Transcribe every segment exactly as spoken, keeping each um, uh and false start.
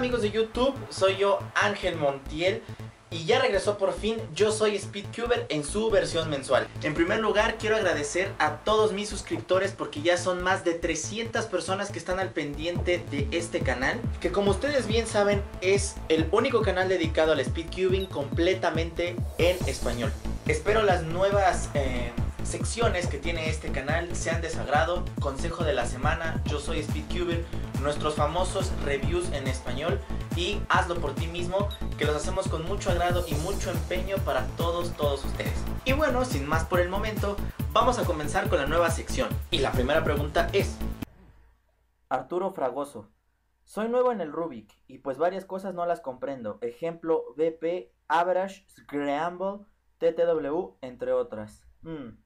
amigos de YouTube, soy yo Ángel Montiel y ya regresó por fin Yo Soy Speedcuber en su versión mensual. En primer lugar quiero agradecer a todos mis suscriptores porque ya son más de trescientas personas que están al pendiente de este canal, que como ustedes bien saben es el único canal dedicado al speedcubing completamente en español. Espero las nuevas eh, secciones que tiene este canal sean de su agrado. Consejo de la semana, Yo Soy Speedcuber, nuestros famosos reviews en español y Hazlo por ti mismo, que los hacemos con mucho agrado y mucho empeño para todos, todos ustedes. Y bueno, sin más por el momento, vamos a comenzar con la nueva sección. Y la primera pregunta es... Arturo Fragoso: soy nuevo en el Rubik y pues varias cosas no las comprendo. Ejemplo, B P, Average, Scramble, T T W, entre otras. Mm.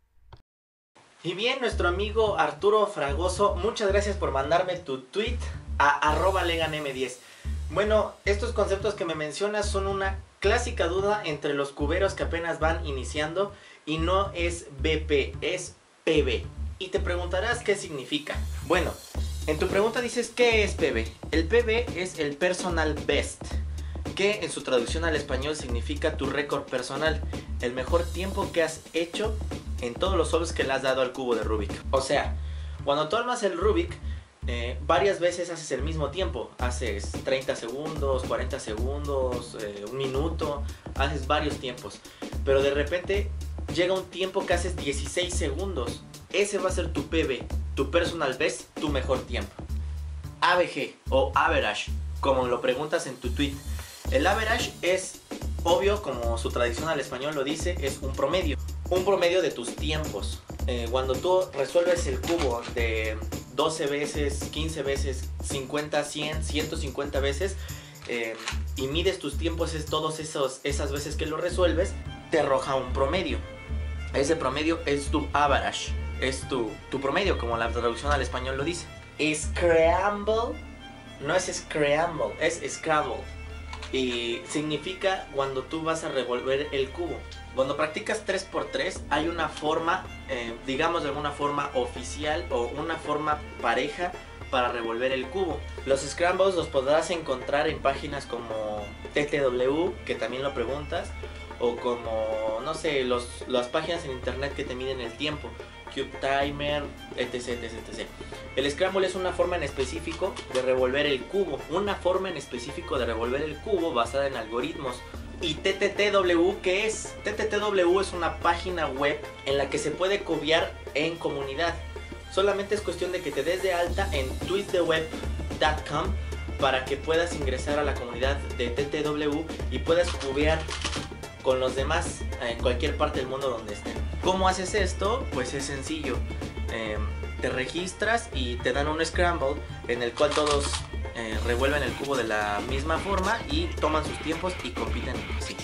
Y bien, nuestro amigo Arturo Fragoso, muchas gracias por mandarme tu tweet a arroba legan m diez. Bueno, estos conceptos que me mencionas son una clásica duda entre los cuberos que apenas van iniciando y no es B P, es P B. Y te preguntarás qué significa. Bueno, en tu pregunta dices ¿qué es P B? El P B es el Personal Best, que en su traducción al español significa tu récord personal, el mejor tiempo que has hecho en todos los solves que le has dado al cubo de Rubik. O sea, cuando tú armas el Rubik, eh, varias veces haces el mismo tiempo. Haces treinta segundos, cuarenta segundos, eh, un minuto, haces varios tiempos. Pero de repente llega un tiempo que haces dieciséis segundos. Ese va a ser tu P B, tu Personal Best, tu mejor tiempo. A V G o Average, como lo preguntas en tu tweet. El average es obvio, como su traducción al español lo dice, es un promedio. Un promedio de tus tiempos. Eh, cuando tú resuelves el cubo de doce veces, quince veces, cincuenta, cien, ciento cincuenta veces eh, y mides tus tiempos es todas esas veces que lo resuelves, te arroja un promedio. Ese promedio es tu average, es tu, tu promedio, como la traducción al español lo dice. Scramble no es scramble, es scrabble. Y significa cuando tú vas a revolver el cubo. Cuando practicas tres por tres hay una forma, eh, digamos de alguna forma oficial o una forma pareja para revolver el cubo. Los scrambles los podrás encontrar en páginas como T T W, que también lo preguntas, o como, no sé, los, las páginas en internet que te miden el tiempo, Cube Timer, etc, etc, etcétera. El scramble es una forma en específico de revolver el cubo, una forma en específico de revolver el cubo basada en algoritmos. ¿Y T T T W qué es? T T T W es una página web en la que se puede cubear en comunidad. Solamente es cuestión de que te des de alta en twisttheweb punto com para que puedas ingresar a la comunidad de T T W y puedas cubear con los demás en cualquier parte del mundo donde estén. ¿Cómo haces esto? Pues es sencillo. Eh, te registras y te dan un scramble en el cual todos eh, revuelven el cubo de la misma forma y toman sus tiempos y compiten así.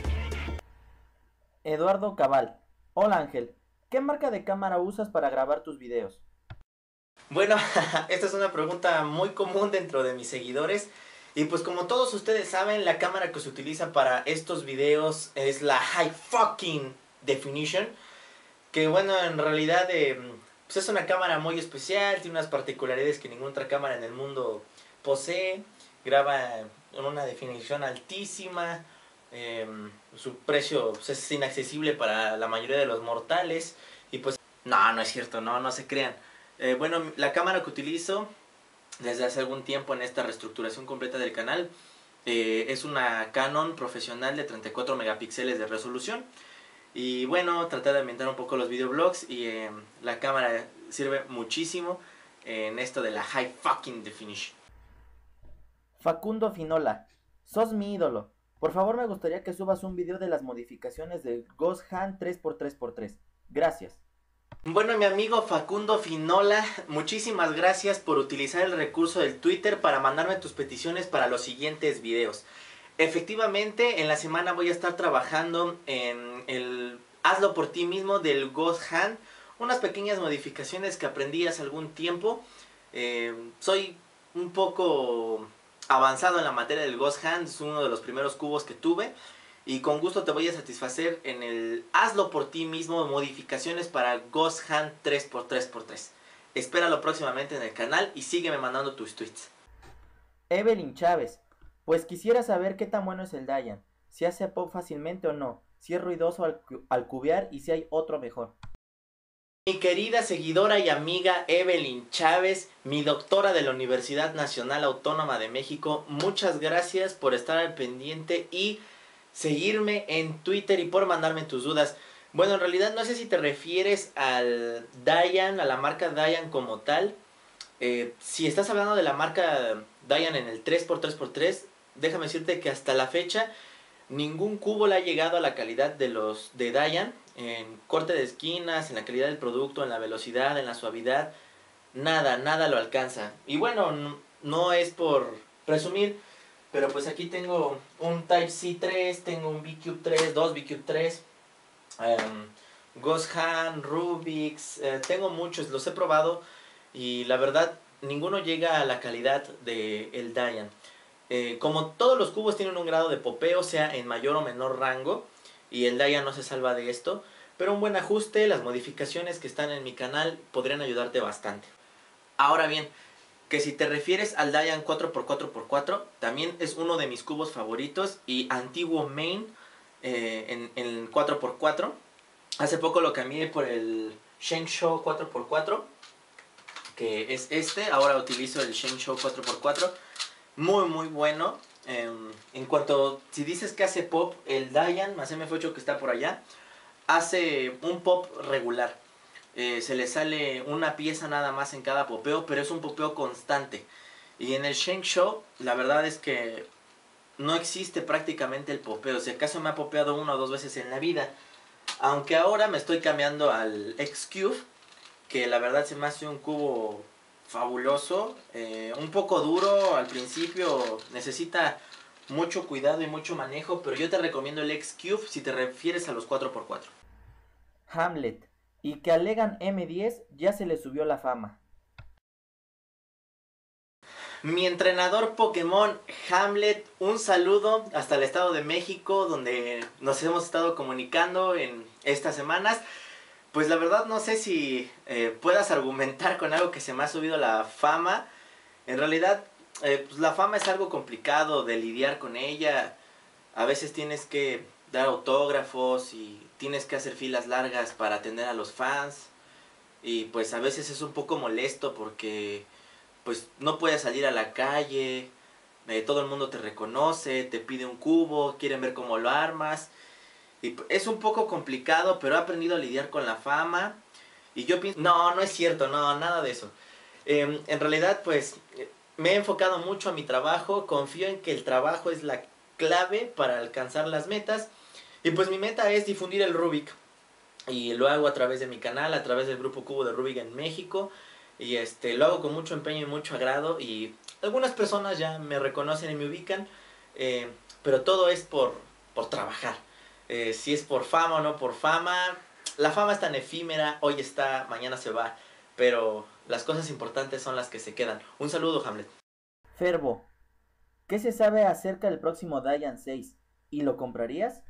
Eduardo Cabal: hola Ángel, ¿qué marca de cámara usas para grabar tus videos? Bueno, esta es una pregunta muy común dentro de mis seguidores. Y pues como todos ustedes saben, la cámara que se utiliza para estos videos es la High Fucking Definition. Que bueno, en realidad eh, pues es una cámara muy especial, tiene unas particularidades que ninguna otra cámara en el mundo posee. Graba en una definición altísima, eh, su precio pues, es inaccesible para la mayoría de los mortales. Y pues no, no es cierto, no, no se crean. Eh, bueno, la cámara que utilizo desde hace algún tiempo en esta reestructuración completa del canal eh, es una Canon profesional de treinta y cuatro megapíxeles de resolución. Y bueno, traté de ambientar un poco los videoblogs y eh, la cámara sirve muchísimo en esto de la High Fucking Definition. Facundo Finola: sos mi ídolo. Por favor me gustaría que subas un video de las modificaciones del Ghost Hand tres por tres por tres. Gracias. Bueno, mi amigo Facundo Finola, muchísimas gracias por utilizar el recurso del Twitter para mandarme tus peticiones para los siguientes videos. Efectivamente, en la semana voy a estar trabajando en el Hazlo por ti mismo del Ghost Hand. Unas pequeñas modificaciones que aprendí hace algún tiempo. Eh, soy un poco avanzado en la materia del Ghost Hand, es uno de los primeros cubos que tuve. Y con gusto te voy a satisfacer en el Hazlo por ti mismo, modificaciones para Ghost Hand tres por tres por tres. Espéralo próximamente en el canal y sígueme mandando tus tweets. Evelyn Chávez: Pues quisiera saber qué tan bueno es el Dayan, si hace pop fácilmente o no, si es ruidoso al, cu- al cubear y si hay otro mejor. Mi querida seguidora y amiga Evelyn Chávez, mi doctora de la Universidad Nacional Autónoma de México, muchas gracias por estar al pendiente y seguirme en Twitter y por mandarme tus dudas. Bueno, en realidad no sé si te refieres al Dayan, a la marca Dayan como tal. Eh, si estás hablando de la marca Dayan en el tres por tres por tres, déjame decirte que hasta la fecha ningún cubo le ha llegado a la calidad de los de Dayan en corte de esquinas, en la calidad del producto, en la velocidad, en la suavidad. Nada, nada lo alcanza. Y bueno, no, no es por presumir, pero pues aquí tengo un Type-C tres, tengo un B-Cube tres, dos B-Cube tres, um, Ghost Hand, Rubik's, eh, tengo muchos, los he probado y la verdad ninguno llega a la calidad de el Dayan. Eh, como todos los cubos tienen un grado de popeo, sea en mayor o menor rango, y el Dayan no se salva de esto, pero un buen ajuste, las modificaciones que están en mi canal podrían ayudarte bastante. Ahora bien, que si te refieres al Dayan cuatro por cuatro por cuatro, también es uno de mis cubos favoritos y antiguo main eh, en, en cuatro por cuatro. Hace poco lo cambié por el Shengshou cuatro por cuatro, que es este. Ahora utilizo el Shengshou cuatro por cuatro. Muy, muy bueno. Eh, en cuanto, si dices que hace pop, el Dayan, más M F ocho que está por allá, hace un pop regular. Eh, se le sale una pieza nada más en cada popeo, pero es un popeo constante. Y en el Shengshou, la verdad es que no existe prácticamente el popeo. Si acaso me ha popeado una o dos veces en la vida. Aunque ahora me estoy cambiando al X-Cube, que la verdad se me hace un cubo fabuloso. Eh, un poco duro al principio, necesita mucho cuidado y mucho manejo, pero yo te recomiendo el X-Cube si te refieres a los cuatro por cuatro. Hamlet, y que al Legan M diez ya se le subió la fama. Mi entrenador Pokémon Hamlet, un saludo hasta el Estado de México, donde nos hemos estado comunicando en estas semanas. Pues la verdad no sé si eh, puedas argumentar con algo que se me ha subido la fama. En realidad, eh, pues la fama es algo complicado de lidiar con ella. A veces tienes que dar autógrafos y tienes que hacer filas largas para atender a los fans. Y pues a veces es un poco molesto porque pues no puedes salir a la calle, eh, todo el mundo te reconoce, te pide un cubo, quieren ver cómo lo armas. Y es un poco complicado, pero he aprendido a lidiar con la fama. Y yo pienso, no, no es cierto, no, nada de eso. Eh, en realidad, pues, me he enfocado mucho a mi trabajo, confío en que el trabajo es la clave para alcanzar las metas. Y pues mi meta es difundir el Rubik. Y lo hago a través de mi canal, a través del grupo Cubo de Rubik en México. Y este, lo hago con mucho empeño y mucho agrado. Y algunas personas ya me reconocen y me ubican. Eh, pero todo es por, por trabajar. Eh, si es por fama o no por fama. La fama es tan efímera, hoy está, mañana se va. Pero las cosas importantes son las que se quedan. Un saludo, Hamlet. Ferbo, ¿qué se sabe acerca del próximo Dayan seis? ¿Y lo comprarías?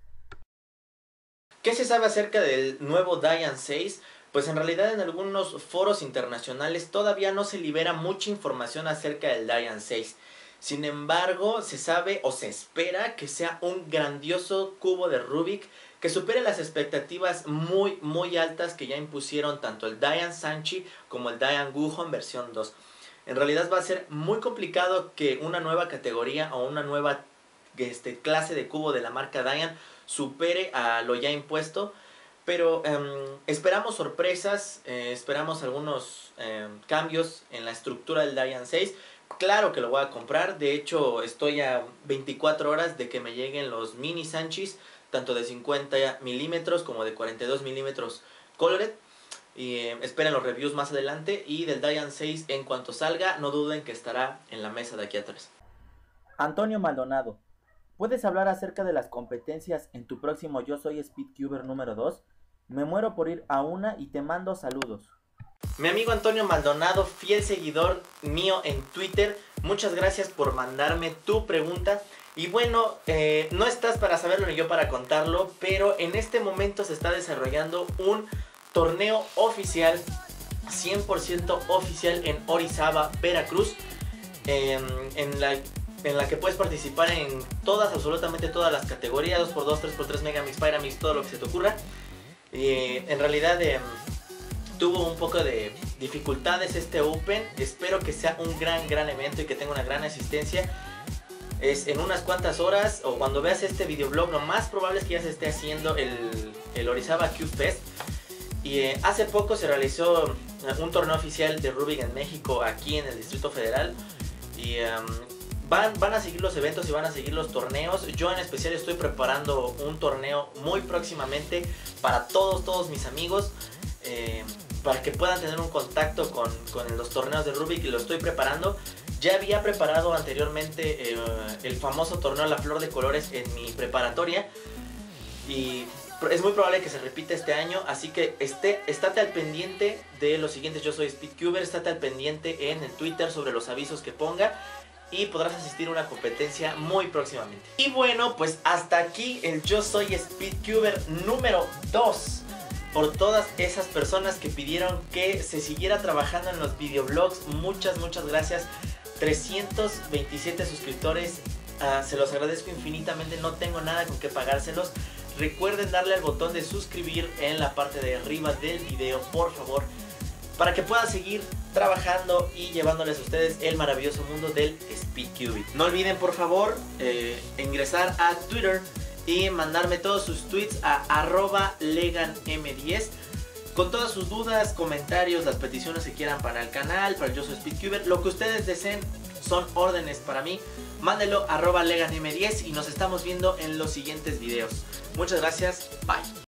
¿Qué se sabe acerca del nuevo Dayan seis? Pues en realidad en algunos foros internacionales todavía no se libera mucha información acerca del Dayan seis. Sin embargo, se sabe o se espera que sea un grandioso cubo de Rubik que supere las expectativas muy muy altas que ya impusieron tanto el Dayan Sanchi como el Dayan Guhon versión dos. En realidad va a ser muy complicado que una nueva categoría o una nueva este, clase de cubo de la marca Dayan supere a lo ya impuesto. Pero eh, esperamos sorpresas, eh, esperamos algunos eh, cambios en la estructura del Dayan seis. Claro que lo voy a comprar, de hecho estoy a veinticuatro horas de que me lleguen los mini Sanchis, tanto de cincuenta milímetros como de cuarenta y dos milímetros Colored. Y eh, esperen los reviews más adelante. Y del Dayan seis en cuanto salga, no duden que estará en la mesa de aquí atrás. Antonio Maldonado, ¿puedes hablar acerca de las competencias en tu próximo Yo Soy Speedcuber número dos? Me muero por ir a una y te mando saludos. Mi amigo Antonio Maldonado, fiel seguidor mío en Twitter, muchas gracias por mandarme tu pregunta. Y bueno, eh, no estás para saberlo ni yo para contarlo, pero en este momento se está desarrollando un torneo oficial, cien por ciento oficial en Orizaba, Veracruz. Eh, en la en la que puedes participar en todas, absolutamente todas las categorías, dos por dos, tres por tres, Megamix, Pyramix, todo lo que se te ocurra. Y en realidad eh, tuvo un poco de dificultades este Open. Espero que sea un gran, gran evento y que tenga una gran asistencia. Es en unas cuantas horas, o cuando veas este videoblog, lo más probable es que ya se esté haciendo el, el Orizaba Cube Fest. Y eh, hace poco se realizó un torneo oficial de Rubik en México, aquí en el Distrito Federal. Y um, van, van a seguir los eventos y van a seguir los torneos. Yo en especial estoy preparando un torneo muy próximamente para todos, todos mis amigos. Eh, para que puedan tener un contacto con, con los torneos de Rubik, y lo estoy preparando. Ya había preparado anteriormente eh, el famoso torneo La Flor de Colores en mi preparatoria. Y es muy probable que se repita este año. Así que esté, estate al pendiente de los siguientes Yo Soy Speedcuber. Estate al pendiente en el Twitter sobre los avisos que ponga. Y podrás asistir a una competencia muy próximamente. Y bueno, pues hasta aquí el Yo Soy Speedcuber número dos. Por todas esas personas que pidieron que se siguiera trabajando en los videoblogs. Muchas, muchas gracias. trescientos veintisiete suscriptores, uh, se los agradezco infinitamente, no tengo nada con qué pagárselos. Recuerden darle al botón de suscribir en la parte de arriba del video, por favor, para que pueda seguir trabajando y llevándoles a ustedes el maravilloso mundo del Speedcubing. No olviden, por favor, eh, ingresar a Twitter y mandarme todos sus tweets a arroba legan m diez. Con todas sus dudas, comentarios, las peticiones que quieran para el canal, para el Yo Soy Speedcuber, lo que ustedes deseen son órdenes para mí. Mándenlo a arroba legan m diez y nos estamos viendo en los siguientes videos. Muchas gracias, bye.